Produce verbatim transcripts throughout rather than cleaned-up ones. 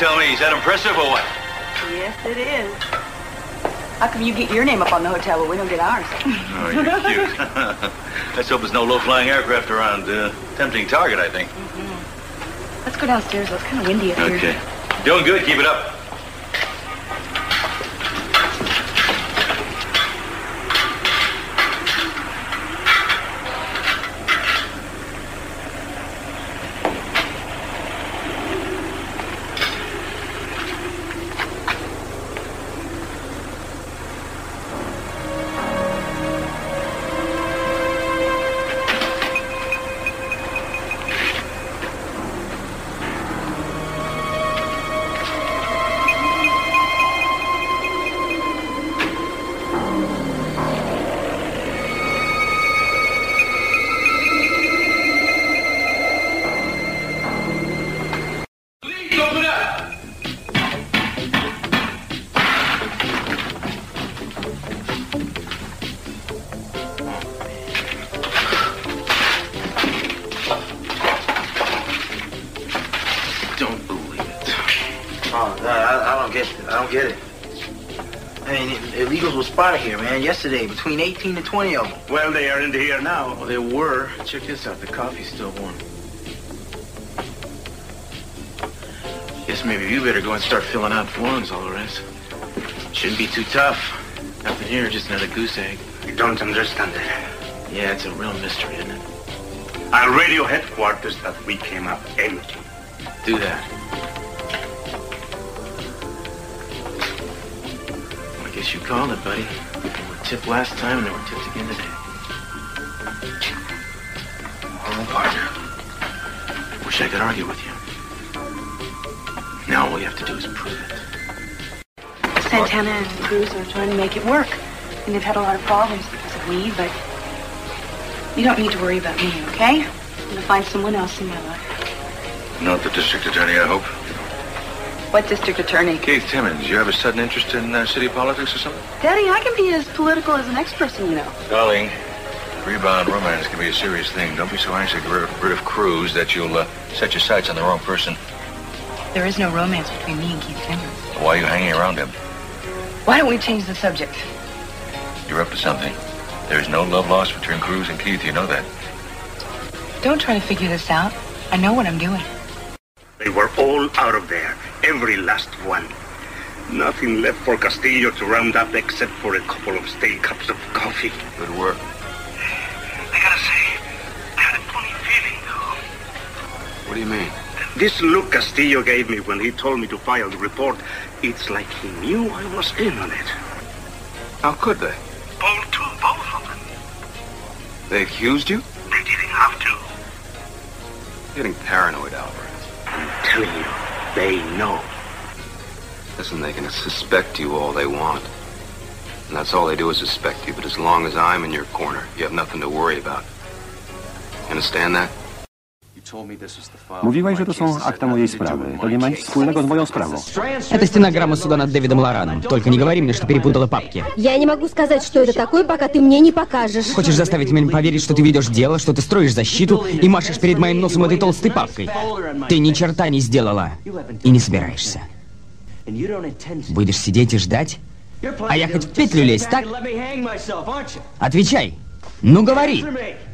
tell me, is that impressive or what? Yes, it is. How come you get your name up on the hotel, but we don't get ours? Oh, you're cute. Let's hope there's no low-flying aircraft around. Uh, tempting target, I think. Mm-hmm. Let's go downstairs, though. It's kind of windy up here. Okay. Doing good. Keep it up. Here, man. Yesterday, between eighteen and twenty of them. Well, they aren't here now. Well, they were. Check this out. The coffee's still warm. Guess maybe you better go and start filling out forms, all the rest. Shouldn't be too tough. Nothing here, just another goose egg. I don't understand it. Yeah, it's a real mystery, isn't it? Our radio headquarters that we came up empty. Do that. I guess you called it, buddy. They were tipped last time and they were tipped again today. Oh, partner. Wish I could argue with you. Now all you have to do is prove it. Santana and Cruz are trying to make it work. And they've had a lot of problems because of me, but you don't need to worry about me, okay? I'm gonna find someone else in my life. Not the district attorney, I hope. What district attorney? Keith Timmons. You have a sudden interest in uh, city politics or something? Daddy, I can be as political as the next person you know. Darling, rebound romance can be a serious thing. Don't be so anxious to get rid of Cruz that you'll uh, set your sights on the wrong person. There is no romance between me and Keith Timmons. Why are you hanging around him? Why don't we change the subject? You're up to something. There's no love lost between Cruz and Keith. You know that. Don't try to figure this out. I know what I'm doing. They were all out of there. Every last one. Nothing left for Castillo to round up except for a couple of stale cups of coffee. Good work. I gotta say, I had a funny feeling, though. What do you mean? This look Castillo gave me when he told me to file the report, it's like he knew I was in on it. How could they? Bold too, both of them. They accused you? They didn't have to. You're getting paranoid, Alvarez. I'm telling you, they know. Listen, they can suspect you all they want. And that's all they do is suspect you. But as long as I'm in your corner, you have nothing to worry about. Understand that? Mówiłaś, że to są akta mojej sprawy. To nie ma nic wspólnego z moją sprawą. Это стенограмма суда над Дэвидом Лораном. Только не говори мне, что перепутала папки. Я не могу сказать, что это такое, пока ты мне не покажешь. Хочешь заставить меня поверить, что ты ведешь дело, что ты строишь защиту и машешь перед моим носом этой толстой папкой? Ты ни черта не сделала. И не собираешься. Будешь сидеть и ждать? А я хоть в петлю лезть, так? Отвечай. Ну, говори.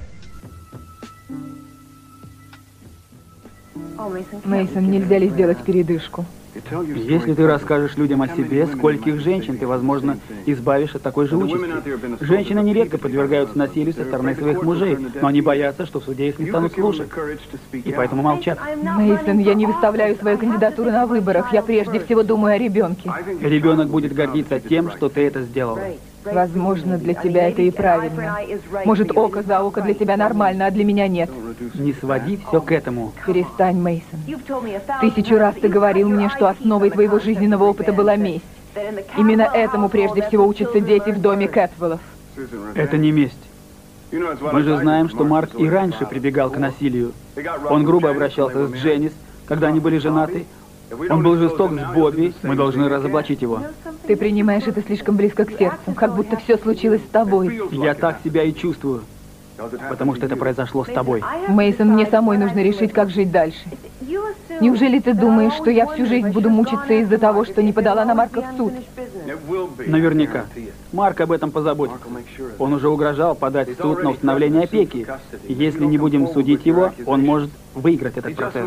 Мейсон, нельзя ли сделать передышку? Если ты расскажешь людям о себе, скольких женщин ты, возможно, избавишь от такой же участи. Женщины нередко подвергаются насилию со стороны своих мужей, но они боятся, что в суде их не станут слушать, и поэтому молчат. Мейсон, я не выставляю свою кандидатуру на выборах. Я прежде всего думаю о ребенке. Ребенок будет гордиться тем, что ты это сделал. Возможно, для тебя это и правильно. Может, око за око для тебя нормально, а для меня нет. Не своди все к этому. Перестань, Мейсон. Тысячу раз ты говорил мне, что основой твоего жизненного опыта была месть. Именно этому прежде всего учатся дети в доме Кэтвеллов. Это не месть. Мы же знаем, что Марк и раньше прибегал к насилию. Он грубо обращался с Дженнис, когда они были женаты. Он был жесток с Бобби, мы должны разоблачить его. Ты принимаешь это слишком близко к сердцу, как будто все случилось с тобой. Я так себя и чувствую, потому что это произошло с тобой. Мейсон, мне самой нужно решить, как жить дальше. Неужели ты думаешь, что я всю жизнь буду мучиться из-за того, что не подала на Марка в суд? Наверняка. Марк об этом позаботится. Он уже угрожал подать в суд на установление опеки. Если не будем судить его, он может выиграть этот процесс.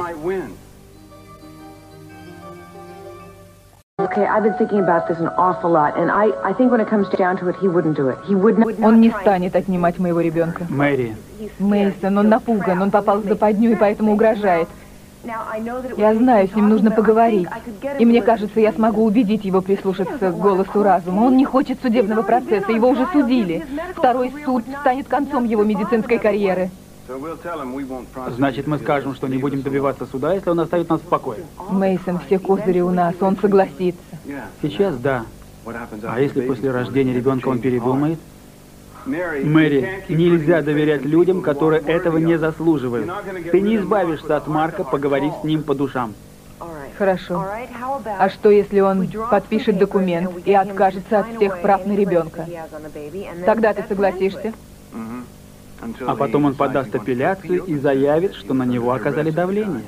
Он не станет отнимать моего ребенка. Мэри. Мейсон, он напуган, он попал в западню и поэтому угрожает. Я знаю, с ним нужно поговорить. И мне кажется, я смогу убедить его прислушаться к голосу разума. Он не хочет судебного процесса, его уже судили. Второй суд станет концом его медицинской карьеры. Значит, мы скажем, что не будем добиваться суда, если он оставит нас в покое. Мейсон, все козыри у нас, он согласится. Сейчас да. А если после рождения ребенка он передумает? Мэри, нельзя доверять людям, которые этого не заслуживают. Ты не избавишься от Марка, поговорив с ним по душам. Хорошо. А что, если он подпишет документ и откажется от всех прав на ребенка? Тогда ты согласишься? А потом он подаст апелляцию и заявит, что на него оказали давление.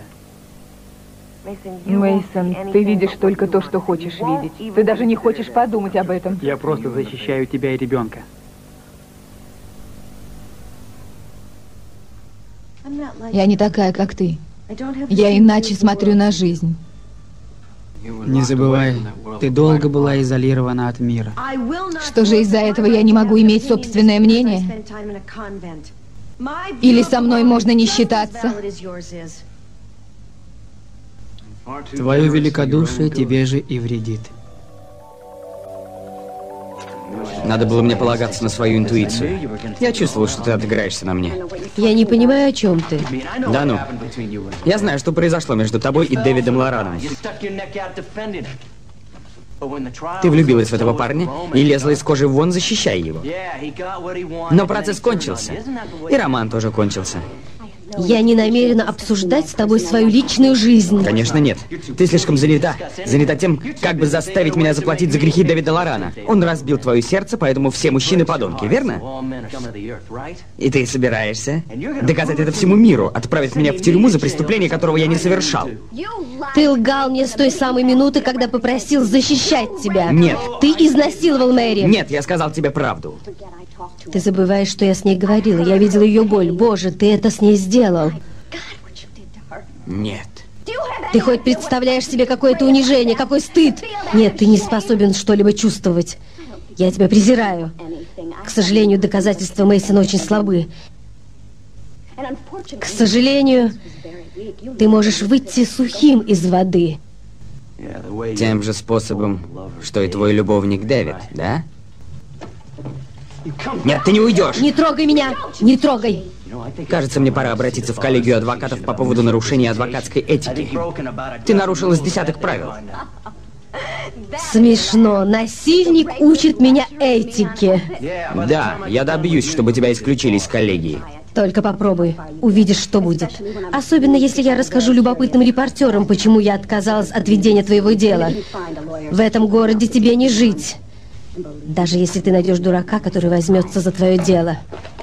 Мейсон, ты видишь только то, что хочешь видеть. Ты даже не хочешь подумать об этом. Я просто защищаю тебя и ребенка. Я не такая, как ты. Я иначе смотрю на жизнь. Не забывай, ты долго была изолирована от мира. Что же из-за этого я не могу иметь собственное мнение? Или со мной можно не считаться? Твое великодушие тебе же и вредит. Надо было мне полагаться на свою интуицию. Я чувствовал, что ты отыграешься на мне. Я не понимаю, о чем ты. Да ну. Я знаю, что произошло между тобой и Дэвидом Лораном. Ты влюбилась в этого парня и лезла из кожи вон, защищая его. Но процесс кончился. И роман тоже кончился. Я не намерена обсуждать с тобой свою личную жизнь. Конечно, нет. Ты слишком занята. Занята тем, как бы заставить меня заплатить за грехи Дэвида Лорана. Он разбил твое сердце, поэтому все мужчины подонки, верно? И ты собираешься доказать это всему миру, отправить меня в тюрьму за преступление, которого я не совершал. Ты лгал мне с той самой минуты, когда попросил защищать тебя. Нет. Ты изнасиловал Мэри. Нет, я сказал тебе правду. Ты забываешь, что я с ней говорила. Я видела ее боль. Боже, ты это с ней сделал. Нет. Ты хоть представляешь себе какое-то унижение, какой стыд? Нет, ты не способен что-либо чувствовать. Я тебя презираю. К сожалению, доказательства Мейсона очень слабы. К сожалению, ты можешь выйти сухим из воды. Тем же способом, что и твой любовник Дэвид, да? Нет, ты не уйдешь. Не трогай меня, не трогай. Кажется, мне пора обратиться в коллегию адвокатов по поводу нарушения адвокатской этики. Ты нарушила с десяток правил. Смешно. Насильник учит меня этике. Да, я добьюсь, чтобы тебя исключили из коллегии. Только попробуй. Увидишь, что будет. Особенно, если я расскажу любопытным репортерам, почему я отказалась от ведения твоего дела. В этом городе тебе не жить. Даже если ты найдешь дурака, который возьмется за твое дело.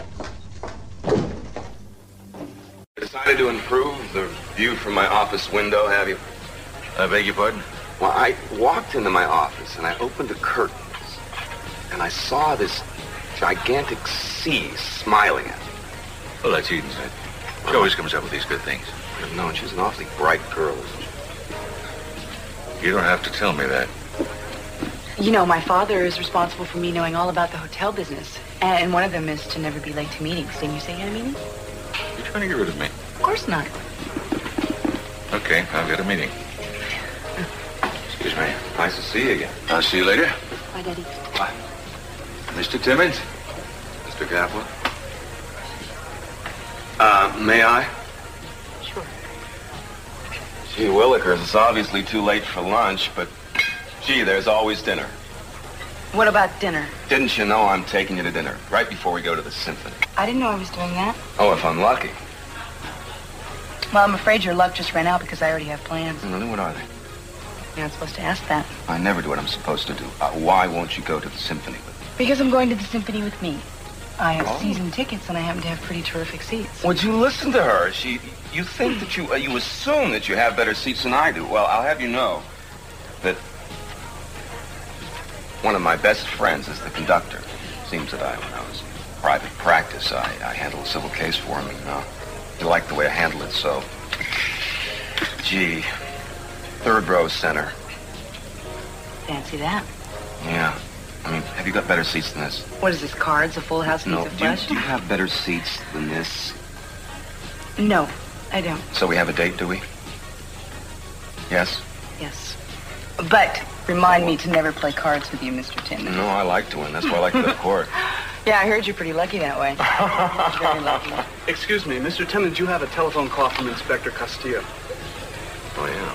Decided to improve the view from my office window, have you? I beg your pardon? Well, I walked into my office and I opened the curtains and I saw this gigantic sea smiling at me. Well, that's Eden's. She always comes up with these good things. No, and she's an awfully bright girl, isn't she? You don't have to tell me that. You know, my father is responsible for me knowing all about the hotel business. And one of them is to never be late to meetings. Didn't you say you had a meeting? You're trying to get rid of me. Of course not. Okay, I've got a meeting. Excuse me. Nice to see you again. I'll see you later. Bye, Daddy. Bye. Mister Timmons? Mister Kaplan? Uh, may I? Sure. Gee willikers, it's obviously too late for lunch, but gee, there's always dinner. What about dinner? Didn't you know I'm taking you to dinner right before we go to the symphony? I didn't know I was doing that. Oh, if I'm lucky. Well, I'm afraid your luck just ran out because I already have plans. Really? What are they? You're not supposed to ask that. I never do what I'm supposed to do. Uh, why won't you go to the symphony with me? Because I'm going to the symphony with me. I have Oh. season tickets, and I happen to have pretty terrific seats. Would you listen to her? She, you think that you, uh, you assume that you have better seats than I do. Well, I'll have you know that one of my best friends is the conductor. Seems that I, when I was in private practice, I, I handled a civil case for him, and uh, he liked the way I handled it, so... Gee, third row center. Fancy that. Yeah. I mean, have you got better seats than this? What is this, Cards, a Full House No, Pizza do you, Flesh? do you have better seats than this? No, I don't. So we have a date, do we? Yes? Yes. But remind me to never play cards with you, Mister Timmons. No, I like to win. That's why I like to go to court. Yeah, I heard you're pretty lucky that way. Very lucky. Excuse me, Mister Timmons, you have a telephone call from Inspector Castillo. Oh, yeah.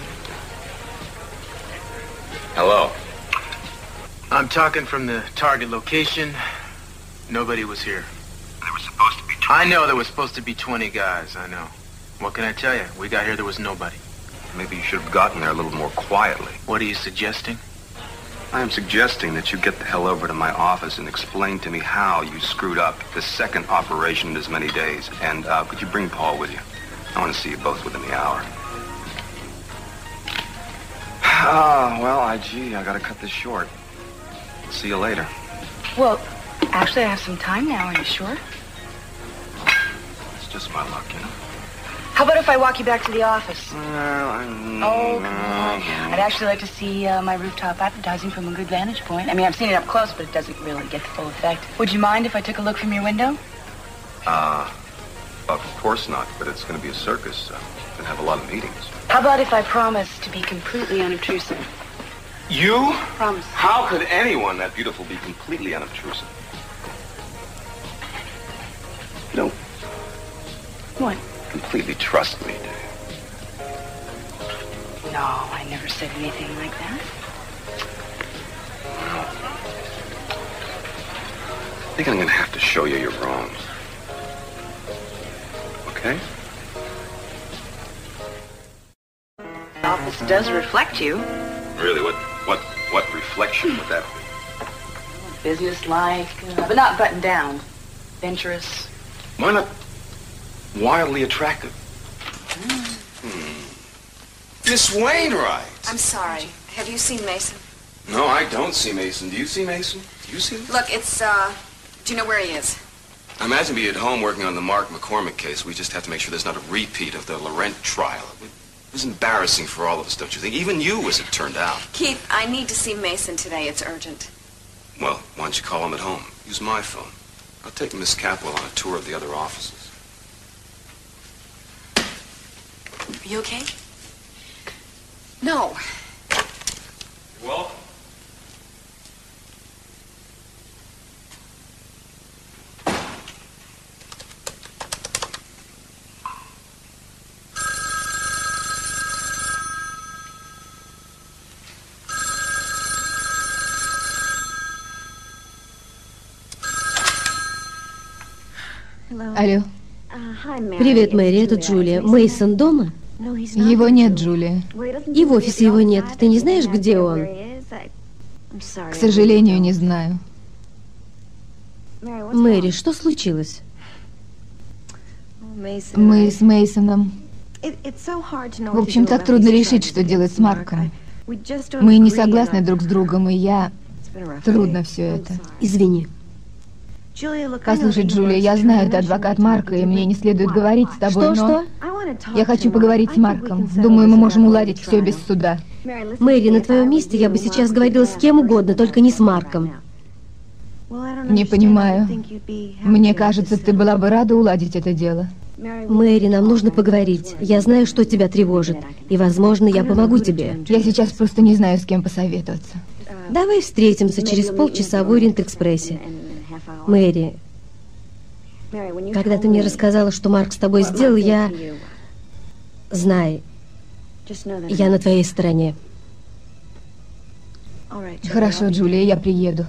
Hello. I'm talking from the target location. Nobody was here. There was supposed to be I know there was supposed to be twenty guys, I know. What can I tell you? We got here, there was nobody. Maybe you should have gotten there a little more quietly. What are you suggesting? I am suggesting that you get the hell over to my office and explain to me how you screwed up the second operation in as many days. And uh, could you bring Paul with you? I want to see you both within the hour. Ah, well, I, gee, I gotta cut this short. See you later. Well, actually, I have some time now. Are you sure? It's just my luck, you know. How about if I walk you back to the office? Well, I'm... Oh, come on. I'd actually like to see uh, my rooftop advertising from a good vantage point. I mean, I've seen it up close, but it doesn't really get the full effect. Would you mind if I took a look from your window? Uh, of course not, but it's gonna be a circus. Uh, gonna have a lot of meetings. How about if I promise to be completely unobtrusive? You? Promise. How could anyone that beautiful be completely unobtrusive? You don't What? completely trust me, do you? No, I never said anything like that. Well, I think I'm gonna have to show you you're wrong. Okay? The office does reflect you. Really, what, what, what reflection would that be? Business-like, uh, but not buttoned down. Venturous. Why not wildly attractive? Hmm. Miss Wainwright! I'm sorry. Have you seen Mason? No, I don't see Mason. Do you see Mason? Do you see him? Look, it's, uh, do you know where he is? I imagine he'd be at home working on the Mark McCormick case. We just have to make sure there's not a repeat of the Laurent trial. It was embarrassing for all of us, don't you think? Even you, as it turned out. Keith, I need to see Mason today. It's urgent. Well, why don't you call him at home? Use my phone. I'll take Miss Capwell on a tour of the other offices. Are you okay? No. You're welcome. Алло. Привет, Мэри, это Джулия. Мейсон дома? Его нет, Джулия. И в офисе его нет. Ты не знаешь, где он? К сожалению, не знаю. Мэри, что случилось? Мы с Мейсоном. В общем, так трудно решить, что делать с Марком. Мы не согласны друг с другом, и я... Трудно все это. Извини. Послушай, Джулия, я знаю, ты адвокат Марка, и мне не следует говорить с тобой, Что, но... что? Я хочу поговорить с Марком. Думаю, мы можем уладить все без суда. Мэри, на твоем месте я бы сейчас говорила с кем угодно, только не с Марком. Не понимаю. Мне кажется, ты была бы рада уладить это дело. Мэри, нам нужно поговорить. Я знаю, что тебя тревожит, и, возможно, я помогу тебе. Я сейчас просто не знаю, с кем посоветоваться. Давай встретимся через полчаса в Ориент-экспрессе. Мэри, когда ты мне рассказала, что Марк с тобой сделал, я... Знай, я на твоей стороне. Хорошо, Джулия, я приеду.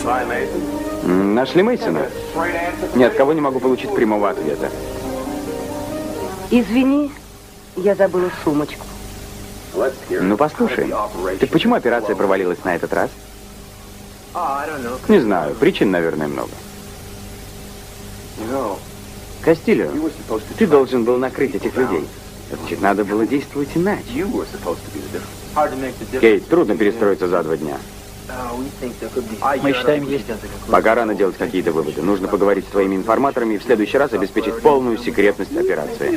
Нашли Мейсона? Ни от кого не могу получить прямого ответа. Извини, я забыла сумочку. Ну, послушай, так почему операция провалилась на этот раз? Не знаю, причин, наверное, много. Кастильо, ты должен был накрыть этих людей. Значит, надо было действовать иначе. Кейт, трудно перестроиться за два дня. Мы считаем, есть. Пока рано делать какие-то выводы. Нужно поговорить с твоими информаторами и в следующий раз обеспечить полную секретность операции.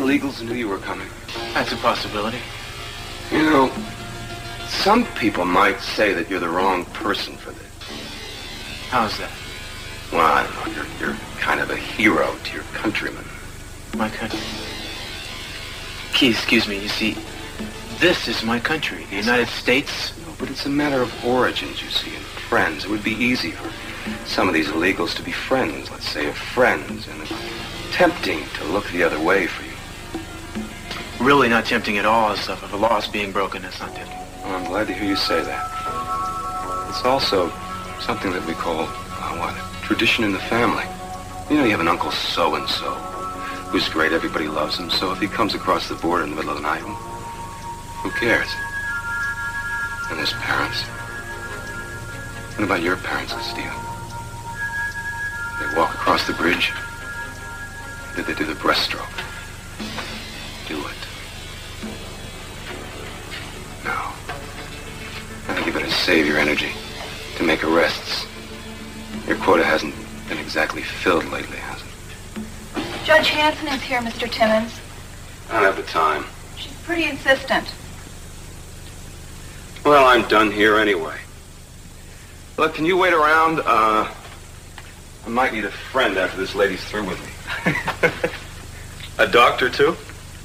You know, some people might say that you're the wrong person for this. How's that? Well, I don't know. You're, you're kind of a hero to your countrymen. My country? Keith, excuse me. You see, this is my country, the United States. No, but it's a matter of origins, you see, and friends. It would be easy for some of these illegals to be friends, let's say, of friends, and it's tempting to look the other way for you. Really not tempting at all, stuff. If a law is being broken, that's not tempting. Well, I'm glad to hear you say that. It's also something that we call, uh, what, tradition in the family. You know, you have an uncle so-and-so who's great, everybody loves him, so if he comes across the border in the middle of the night, well, who cares? And his parents? What about your parents, Steve? They walk across the bridge? Did they do the breaststroke? Do it. No. I think you better save your energy to make arrests. Your quota hasn't been exactly filled lately, has it? Judge Hanson is here, Mister Timmons. I don't have the time. She's pretty insistent. Well, I'm done here anyway. Look, can you wait around? Uh, I might need a friend after this lady's through with me. A doctor, too?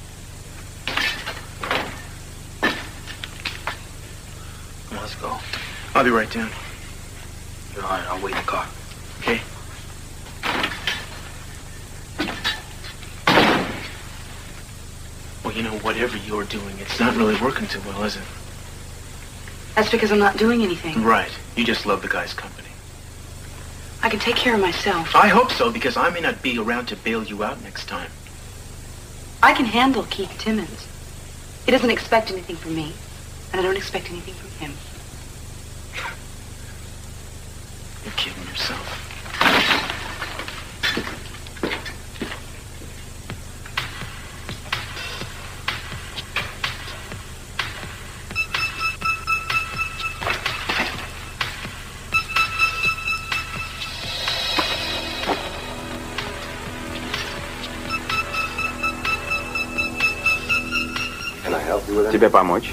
Let's go. I'll be right down. All right, I'll wait in the car. Okay? Well, you know, whatever you're doing, it's not really working too well, is it? That's because I'm not doing anything. Right. You just love the guy's company. I can take care of myself. I hope so, because I may not be around to bail you out next time. I can handle Keith Timmons. He doesn't expect anything from me, and I don't expect anything from him. You're kidding yourself. Тебе помочь?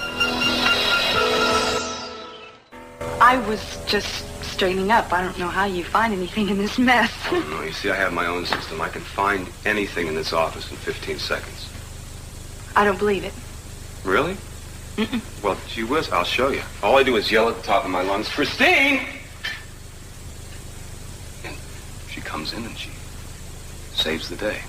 I was just straightening up. I don't know how you find anything in this mess. Oh, no, you see, I have my own system. I can find anything in this office in fifteen seconds. I don't believe it. Really? Mm-mm. Well, gee whiz, I'll show you. All I do is yell at the top of my lungs, Christine! And she comes in and she saves the day.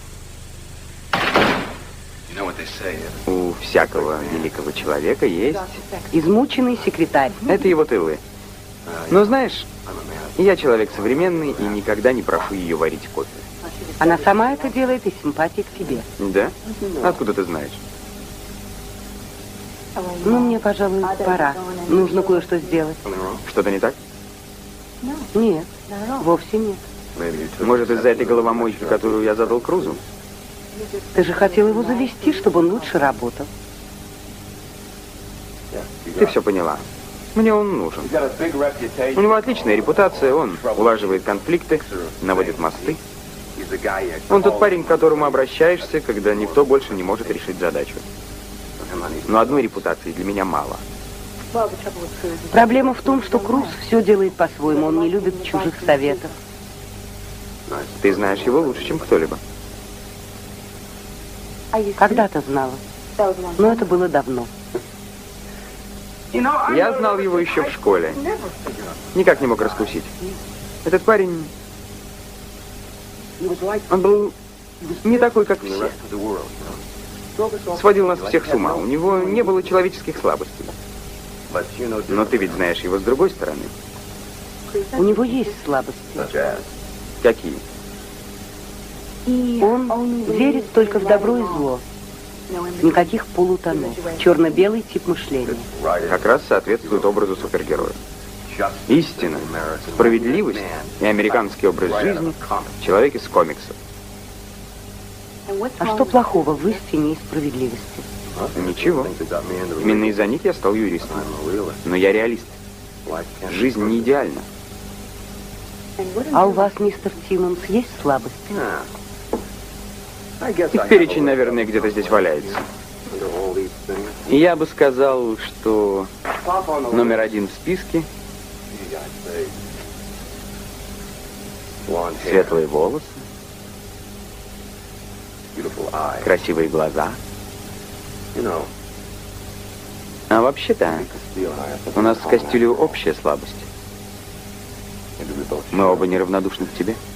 You know what they say? У всякого великого человека есть измученный секретарь. Это его тылы. Но знаешь, я человек современный и никогда не прошу ее варить кофе. Она сама это делает из симпатии к тебе. Да? Откуда ты знаешь? Ну, мне, пожалуй, пора. Нужно кое-что сделать. Что-то не так? Нет, вовсе нет. Может, из-за этой головомойки, которую я задал Крузу? Ты же хотел его завести, чтобы он лучше работал. Ты все поняла. Мне он нужен. У него отличная репутация, он улаживает конфликты, наводит мосты. Он тот парень, к которому обращаешься, когда никто больше не может решить задачу. Но одной репутации для меня мало. Проблема в том, что Круз все делает по-своему, он не любит чужих советов. Ты знаешь его лучше, чем кто-либо. Когда-то знала, но это было давно. Я знал его еще в школе. Никак не мог раскусить. Этот парень... Он был не такой, как все. Сводил нас всех с ума. У него не было человеческих слабостей. Но ты ведь знаешь его с другой стороны. У него есть слабости. Какие? Он верит только в добро и зло. Никаких полутонов. Черно-белый тип мышления. Как раз соответствует образу супергероя. Истина, справедливость и американский образ жизни — человек из комиксов. А что плохого в истине и справедливости? Ничего. Именно из-за них я стал юристом. Но я реалист. Жизнь не идеальна. А у вас, мистер Тиммонс, есть слабости? Их перечень, наверное, где-то здесь валяется. И я бы сказал, что номер один в списке — светлые волосы, красивые глаза. А вообще-то, у нас с Кастилью общая слабость. Мы оба неравнодушны к тебе.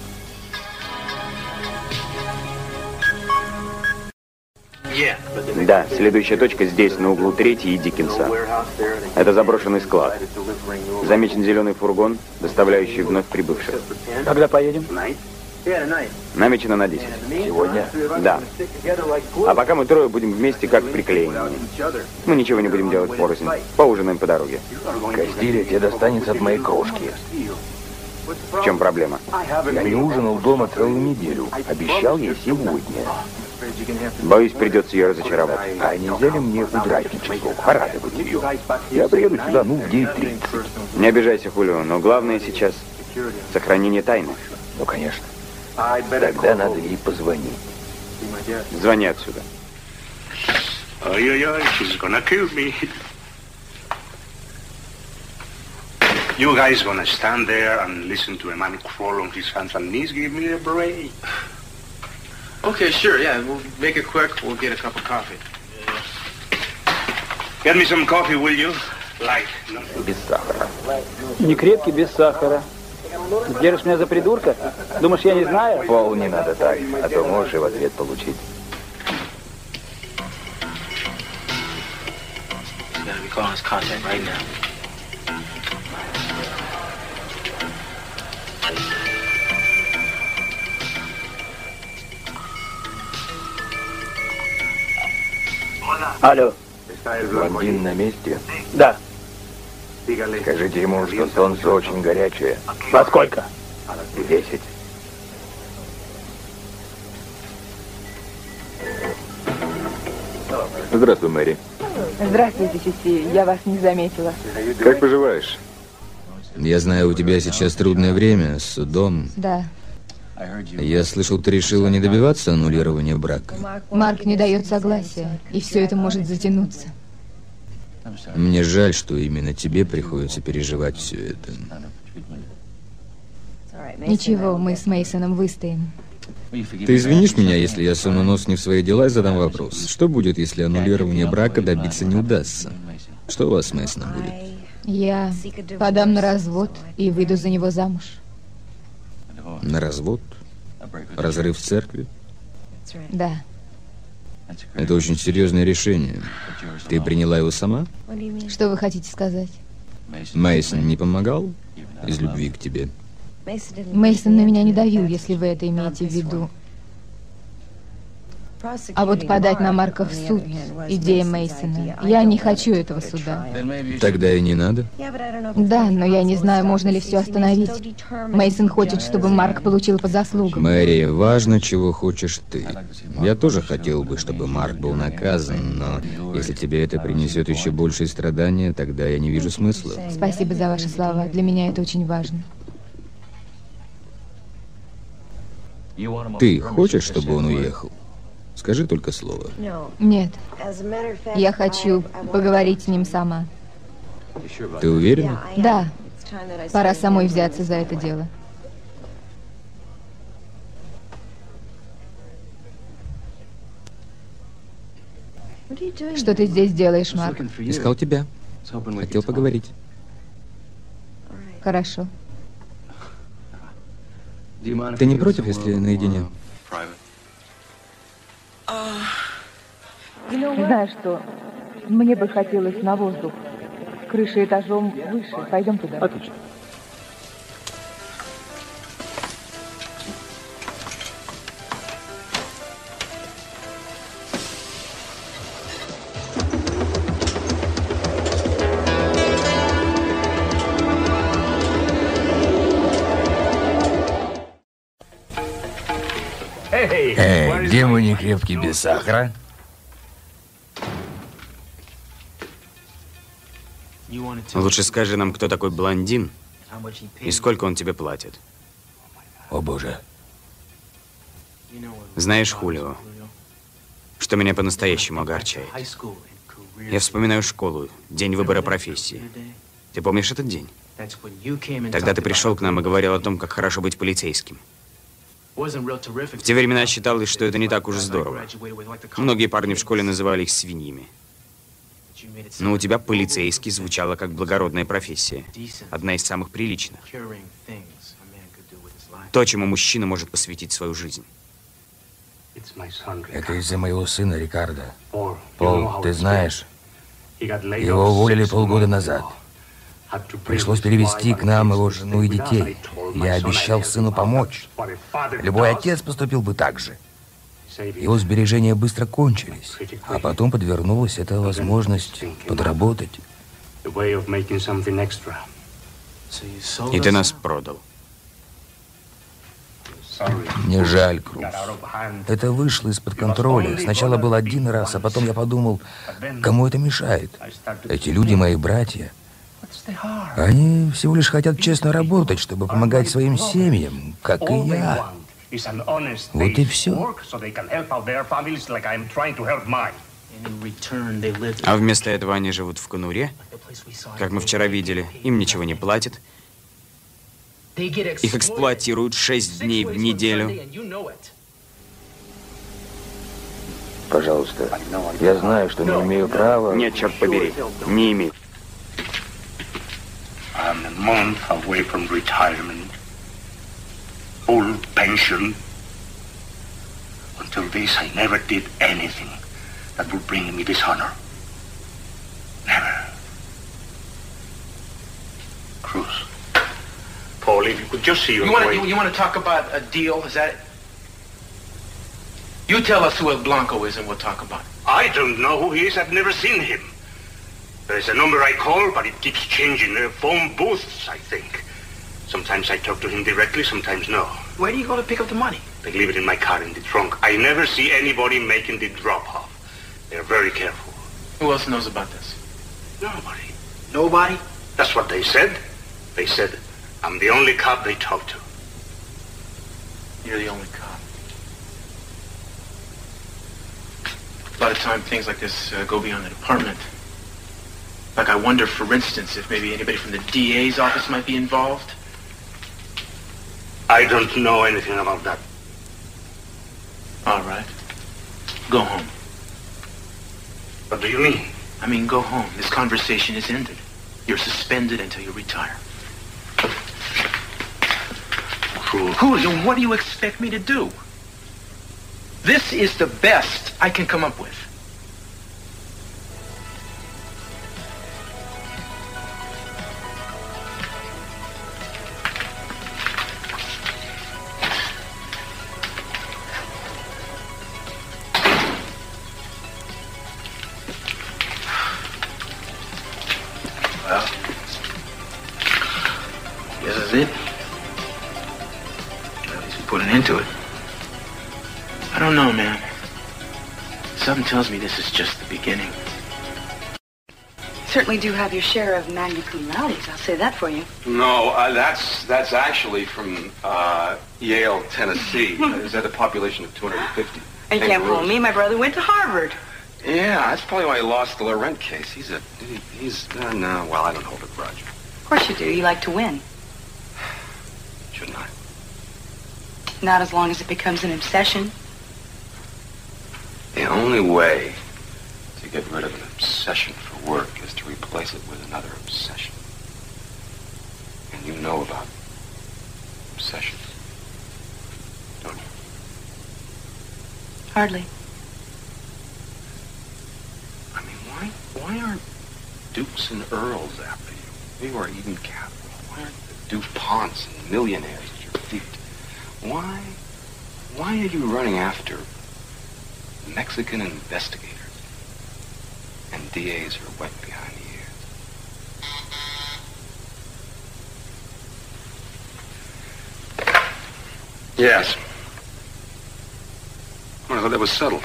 Да, следующая точка здесь, на углу третьей и Диккенса. Это заброшенный склад. Замечен зеленый фургон, доставляющий вновь прибывших. Когда поедем? Намечено на десять. Сегодня? Да. А пока мы трое будем вместе, как приклеенные. Мы ничего не будем делать порознь. Поужинаем по дороге. Кастилья тебе достанется от моей крошки. В чем проблема? Я не ужинал дома целую неделю. Обещал ей сегодня. Боюсь, придется ее разочаровать. А нельзя ли мне удрать на часок, порадовать ее? Я приеду сюда, ну, в девять тридцать. Не обижайся, Хулио, но главное сейчас сохранение тайны. Ну, конечно. Тогда надо ей позвонить. Звони отсюда. Ой-ой-ой, she's gonna kill me. You guys gonna stand there and listen to a man crawl on his hands and knees? Give me a break. Okay, sure, yeah. We'll make it quick. We'll get a cup of coffee. Get me some coffee, will you? Light. No? Без сахара. Не крепкий, без сахара. Держишь меня за придурка? Думаешь, я не знаю? Пол не надо так, а то можешь и в ответ получить. You gotta be calling his contact right now. Алло. Блондин на месте? Да. Скажите ему, что солнце очень горячее. Во сколько? Десять. Здравствуй, Мэри. Здравствуйте, Сиси. Я вас не заметила. Как поживаешь? Я знаю, у тебя сейчас трудное время с судом. Да. Я слышал, ты решила не добиваться аннулирования брака. Марк не дает согласия, и все это может затянуться. Мне жаль, что именно тебе приходится переживать все это. Ничего, мы с Мейсоном выстоим. Ты извинишь меня, если я суну нос не в свои дела и задам вопрос. Что будет, если аннулирование брака добиться не удастся? Что у вас с Мейсоном будет? Я подам на развод и выйду за него замуж. На развод? Разрыв в церкви? Да. Это очень серьезное решение. Ты приняла его сама? Что вы хотите сказать? Мейсон не помогал из любви к тебе? Мейсон на меня не давил, если вы это имеете в виду. А вот подать на Марка в суд — идея Мейсона. Я не хочу этого суда. Тогда и не надо. Да, но я не знаю, можно ли все остановить. Мейсон хочет, чтобы Марк получил по заслугам. Мэри, важно, чего хочешь ты. Я тоже хотел бы, чтобы Марк был наказан, но если тебе это принесет еще большие страдания, тогда я не вижу смысла. Спасибо за ваши слова. Для меня это очень важно. Ты хочешь, чтобы он уехал? Скажи только слово. Нет. Я хочу поговорить с ним сама. Ты уверена? Да. Пора самой взяться за это дело. Что ты здесь делаешь, Марк? Искал тебя. Хотел поговорить. Хорошо. Ты не против, если наедине? Знаешь что? Мне бы хотелось на воздух. Крыша этажом выше. Пойдем туда. Отлично. Эй, где мой некрепкий без сахара? Лучше скажи нам, кто такой блондин и сколько он тебе платит. О, боже. Знаешь, Хулио, что меня по-настоящему огорчает? Я вспоминаю школу, день выбора профессии. Ты помнишь этот день? Тогда ты пришел к нам и говорил о том, как хорошо быть полицейским. В те времена считалось, что это не так уж здорово. Многие парни в школе называли их свиньями. Но у тебя полицейский звучало как благородная профессия. Одна из самых приличных. То, чему мужчина может посвятить свою жизнь. Это из-за моего сына, Рикардо. Пол, ты знаешь, его уволили полгода назад. Пришлось перевести к нам его жену и детей. Я обещал сыну помочь. Любой отец поступил бы так же. Его сбережения быстро кончились, а потом подвернулась эта возможность подработать. И ты нас продал. Мне жаль, Круз. Это вышло из-под контроля. Сначала был один раз, а потом я подумал, кому это мешает? Эти люди мои братья. Они всего лишь хотят честно работать, чтобы помогать своим семьям, как и я. Вот и все. А вместо этого они живут в конуре, как мы вчера видели. Им ничего не платят. Их эксплуатируют шесть дней в неделю. Пожалуйста, я знаю, что не имею права... Нет, черт побери, не имею. I'm a month away from retirement. Full pension. Until this, I never did anything that would bring me dishonor. Never. Cruz. Paul, if you could just see your You want way. to you, you want to talk about a deal? Is that it? You tell us who El Blanco is, and we'll talk about it. I don't know who he is. I've never seen him. There's a number I call, but it keeps changing. They're phone booths, I think. Sometimes I talk to him directly, sometimes no. Where do you go to pick up the money? They leave it in my car in the trunk. I never see anybody making the drop-off. They're very careful. Who else knows about this? Nobody. Nobody? That's what they said. They said, I'm the only cop they talk to. You're the only cop. A lot of time things like this uh, go beyond the department. Like I wonder, for instance, if maybe anybody from the D A's office might be involved. I don't know anything about that. All right. Go home. What do you mean? I mean, go home. This conversation is ended. You're suspended until you retire. Julio, what do you expect me to do? This is the best I can come up with. Well, this is it. At least we put an end to it. I don't know, man. Something tells me this is just the beginning. Certainly do have your share of magna cum laudes, I'll say that for you. No, uh, that's that's actually from uh, Yale, Tennessee. Is that a population of two hundred fifty? And you can't fool me, my brother went to Harvard. Yeah, that's probably why he lost the Laurent case. He's a, he, he's, uh, no, well, I don't hold a grudge. Of course you do, you like to win. Shouldn't I? Not as long as it becomes an obsession. The only way to get rid of an obsession for work is to replace it with another obsession. And you know about obsessions, don't you? Hardly. I mean, why, why aren't dukes and earls after you? You are Eden Capital. Why aren't the DuPonts and millionaires at your feet? Why, why are you running after Mexican investigators and D As who are wet behind the ears? Yes. Well, that was settled.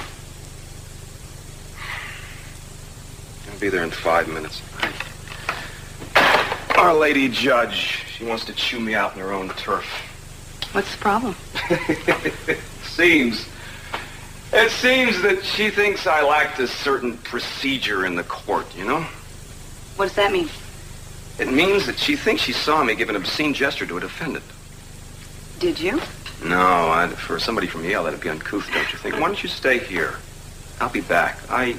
I'll be there in five minutes. Our lady judge, she wants to chew me out in her own turf. What's the problem? Seems. It seems that she thinks I lacked a certain procedure in the court, you know? What does that mean? It means that she thinks she saw me give an obscene gesture to a defendant. Did you? No, I, for somebody from Yale, that'd be uncouth, don't you think? Why don't you stay here? I'll be back. I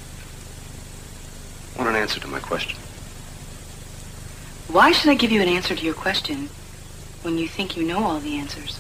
want an answer to my question. Why should I give you an answer to your question when you think you know all the answers?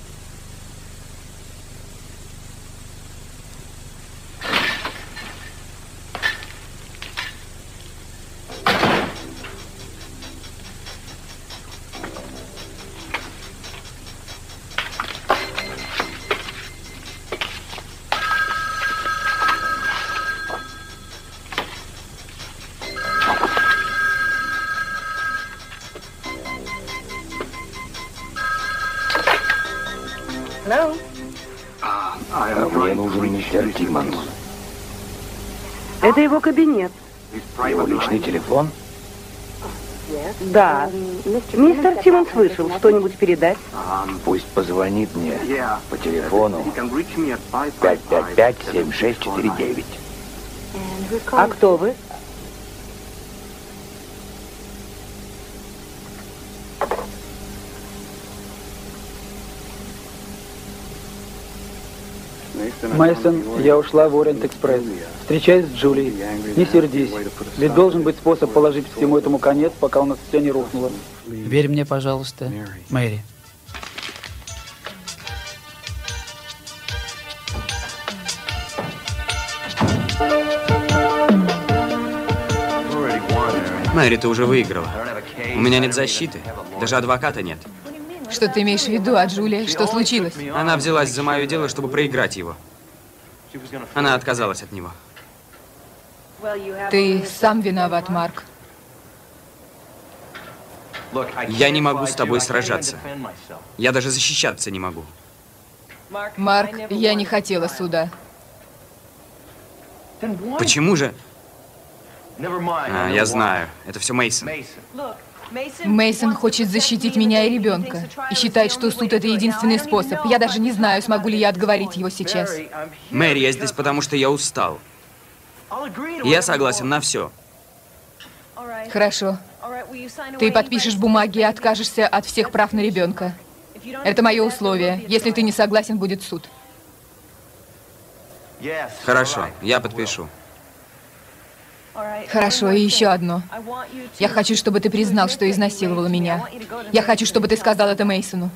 Hello? Мне нужен мистер Тиммонс. Это его кабинет. Его личный телефон? Да. Мистер Тиммонс вышел. Что-нибудь передать? Пусть позвонит мне по телефону пять пять пять семь шесть четыре девять. А кто вы? Мейсон, я ушла в Ориент-экспресс. Встречаюсь с Джулией. Не сердись. Ведь должен быть способ положить всему этому конец, пока у нас все не рухнуло. Верь мне, пожалуйста, Мэри. Мэри, ты уже выиграла. У меня нет защиты. Даже адвоката нет. Что ты имеешь в виду, а Джулия? Что случилось? Она взялась за мое дело, чтобы проиграть его. Она отказалась от него. Ты сам виноват, Марк. Я не могу с тобой сражаться. Я даже защищаться не могу. Марк, я не хотела суда. Почему же? А, я знаю. Это все Мейсон. Мейсон хочет защитить меня и ребенка. И считает, что суд — это единственный способ. Я даже не знаю, смогу ли я отговорить его сейчас. Мэри, я здесь потому, что я устал. Я согласен на все. Хорошо. Ты подпишешь бумаги и откажешься от всех прав на ребенка. Это мое условие. Если ты не согласен, будет суд. Хорошо, я подпишу. Хорошо, и еще одно. Я хочу, чтобы ты признал, что изнасиловала меня. Я хочу, чтобы ты сказал это Мейсону.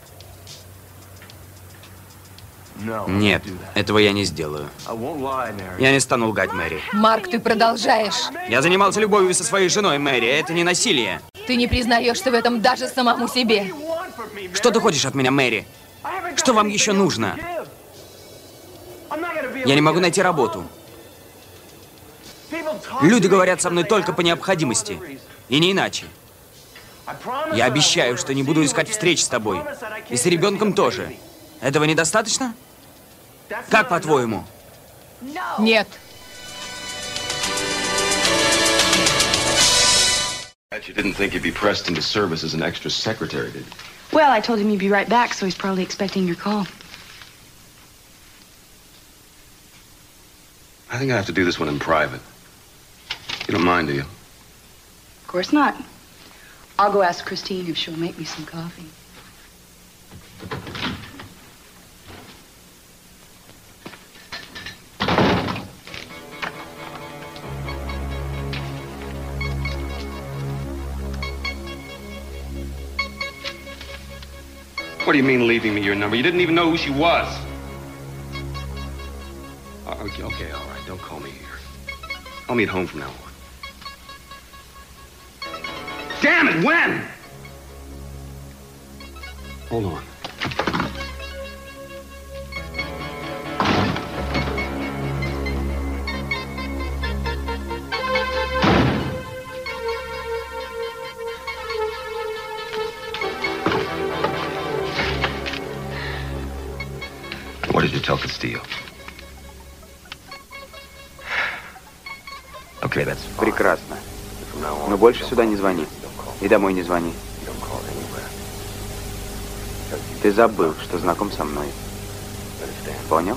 Нет, этого я не сделаю. Я не стану лгать, Мэри. Марк, ты продолжаешь. Я занимался любовью со своей женой, Мэри. Это не насилие. Ты не признаешься в этом даже самому себе. Что ты хочешь от меня, Мэри? Что вам еще нужно? Я не могу найти работу. Люди говорят со мной только по необходимости. И не иначе. Я обещаю, что не буду искать встреч с тобой. И с ребенком тоже. Этого недостаточно? Как по-твоему? Нет. You didn't think you'd be pressed into service as an extra secretary, did you? Well, I told him you'd be right back, so he's probably expecting your call. I think I have to do this one in private. You don't mind, do you? Of course not. I'll go ask Christine if she'll make me some coffee. What do you mean leaving me your number? You didn't even know who she was. Uh, okay, okay, all right. Don't call me here. Call me at home from now on. Damn it, when? Hold on. What did you tell Castillo? Прекрасно. Но больше сюда не звони. И домой не звони. Ты забыл, что знаком со мной. Понял?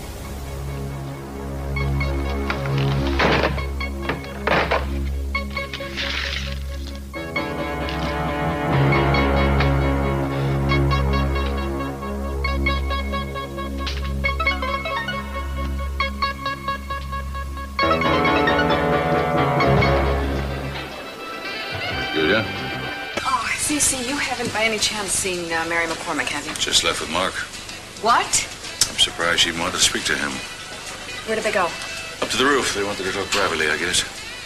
By any chance seen uh, Mary McCormick, have you? Just left with Mark. What? I'm surprised she wanted to speak to him. Where did they go? Up to the roof. They wanted to talk privately, I guess.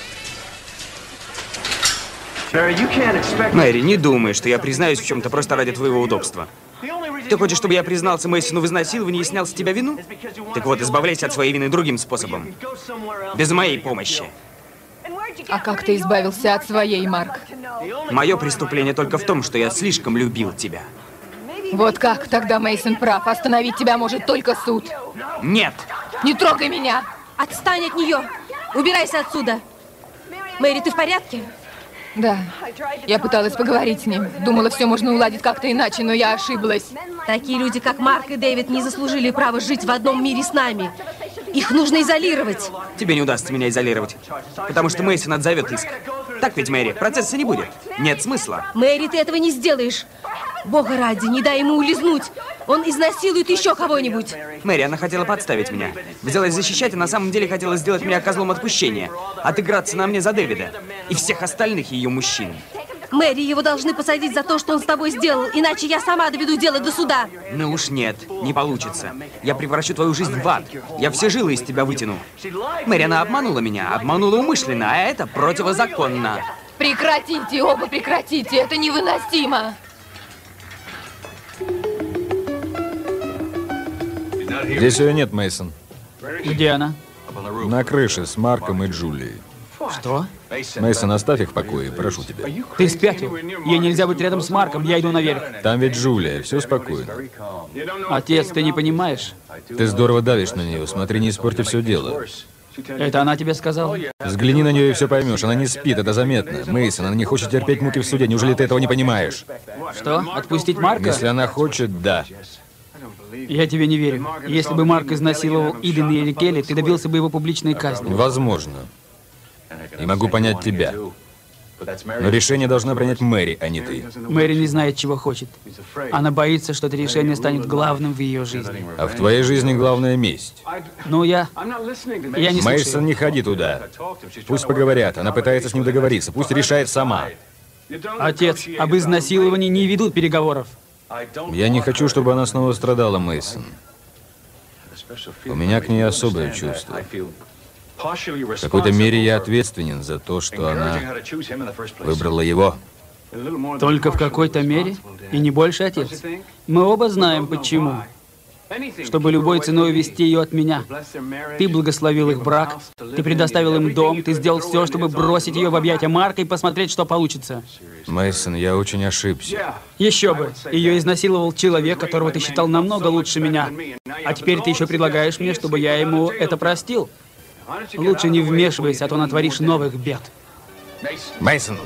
Мэри, не думай, что я признаюсь в чем-то просто ради твоего удобства. Ты хочешь, чтобы я признался Мейсону в изнасиловании и снял с тебя вину? Так вот, избавляйся от своей вины другим способом. Без моей помощи. А как ты избавился от своей, Марк? Мое преступление только в том, что я слишком любил тебя. Вот как? Тогда Мейсон прав. Остановить тебя может только суд. Нет. Не трогай меня. Отстань от нее. Убирайся отсюда. Мэри, ты в порядке? Да. Я пыталась поговорить с ним. Думала, все можно уладить как-то иначе, но я ошиблась. Такие люди, как Марк и Дэвид, не заслужили права жить в одном мире с нами. Их нужно изолировать. Тебе не удастся меня изолировать, потому что Мейсон отзовет иск. Так ведь, Мэри, процесса не будет. Нет смысла. Мэри, ты этого не сделаешь. Бога ради, не дай ему улизнуть. Он изнасилует еще кого-нибудь. Мэри, она хотела подставить меня. Взялась защищать, а на самом деле хотела сделать меня козлом отпущения. Отыграться на мне за Дэвида и всех остальных ее мужчин. Мэри, его должны посадить за то, что он с тобой сделал, иначе я сама доведу дело до суда. Ну уж нет, не получится. Я превращу твою жизнь в ад. Я все жилы из тебя вытяну. Мэри, она обманула меня, обманула умышленно, а это противозаконно. Прекратите, оба прекратите, это невыносимо. Здесь ее нет, Мейсон. Где она? На крыше с Марком и Джулией. Что? Мейсон, оставь их в покое, прошу тебя. Ты спятил. Ей нельзя быть рядом с Марком, я иду наверх. Там ведь Джулия, все спокойно. Отец, ты не понимаешь? Ты здорово давишь на нее, смотри, не испорти все дело. Это она тебе сказала? Взгляни на нее и все поймешь, она не спит, это заметно. Мейсон, она не хочет терпеть муки в суде, неужели ты этого не понимаешь? Что, отпустить Марка? Если она хочет, да. Я тебе не верю. Если бы Марк изнасиловал Иден или Келли, ты добился бы его публичной казни. Возможно. И могу понять тебя. Но решение должна принять Мэри, а не ты. Мэри не знает, чего хочет. Она боится, что это решение станет главным в ее жизни. А в твоей жизни главная месть. Ну, я... Я не слушаю. Мейсон, не ходи туда. Пусть поговорят. Она пытается с ним договориться. Пусть решает сама. Отец, об изнасиловании не ведут переговоров. Я не хочу, чтобы она снова страдала, Мейсон. У меня к ней особое чувство. В какой-то мере я ответственен за то, что она выбрала его. Только в какой-то мере? И не больше, отец? Мы оба знаем, почему. Чтобы любой ценой увести ее от меня. Ты благословил их брак, ты предоставил им дом, ты сделал все, чтобы бросить ее в объятия Марка и посмотреть, что получится. Мейсон, я очень ошибся. Еще бы. Ее изнасиловал человек, которого ты считал намного лучше меня. А теперь ты еще предлагаешь мне, чтобы я ему это простил? Лучше не вмешивайся, а то натворишь новых бед. Мейсон!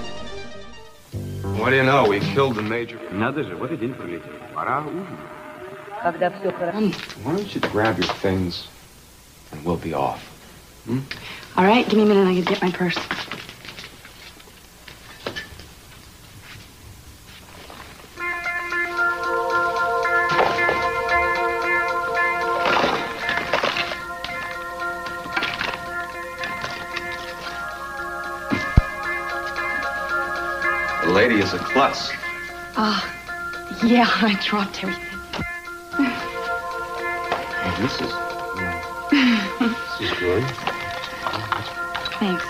Надо же, вот и день пролетел. Пора ужинать. Когда все хорошо. Why don't you grab your things and we'll be off? Hmm? All right, give me a minute, I gotta get my purse. The lady is a klutz. Ah, uh, yeah, I dropped everything. Oh, this is... Yeah. This is good. Thanks.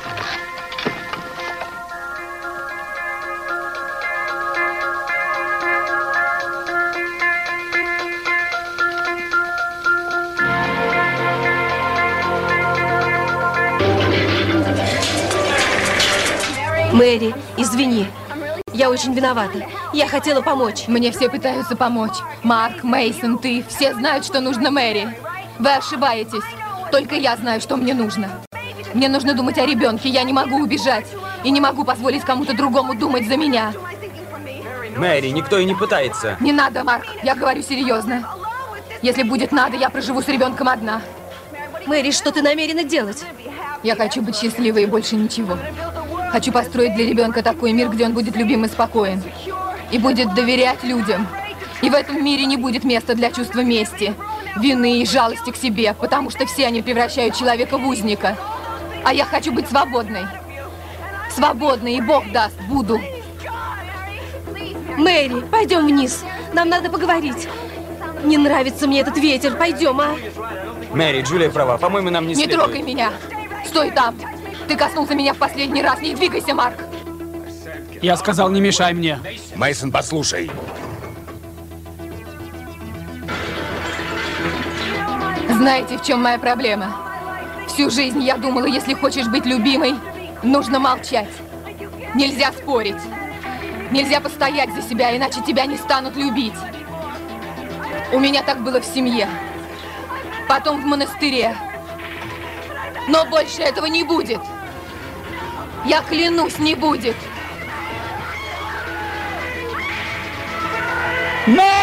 Мэри, извини. Я очень виновата. Я хотела помочь. Мне все пытаются помочь. Марк, Мейсон, ты. Все знают, что нужно Мэри. Вы ошибаетесь. Только я знаю, что мне нужно. Мне нужно думать о ребенке. Я не могу убежать. И не могу позволить кому-то другому думать за меня. Мэри, никто и не пытается. Не надо, Марк. Я говорю серьезно. Если будет надо, я проживу с ребенком одна. Мэри, что ты намерена делать? Я хочу быть счастливой и больше ничего. Хочу построить для ребенка такой мир, где он будет любим и спокоен. И будет доверять людям. И в этом мире не будет места для чувства мести, вины и жалости к себе, потому что все они превращают человека в узника. А я хочу быть свободной. Свободной, и Бог даст, буду. Мэри, пойдем вниз. Нам надо поговорить. Не нравится мне этот ветер. Пойдем, а? Мэри, Джулия права. По-моему, нам не Не следует. трогай меня. Стой там. Ты коснулся меня в последний раз. Не двигайся, Марк. Я сказал, не мешай мне. Мейсон, послушай. Знаете, в чем моя проблема? Всю жизнь я думала, если хочешь быть любимой, нужно молчать. Нельзя спорить. Нельзя постоять за себя, иначе тебя не станут любить. У меня так было в семье. Потом в монастыре. Но больше этого не будет. Я клянусь, не будет. Мэри!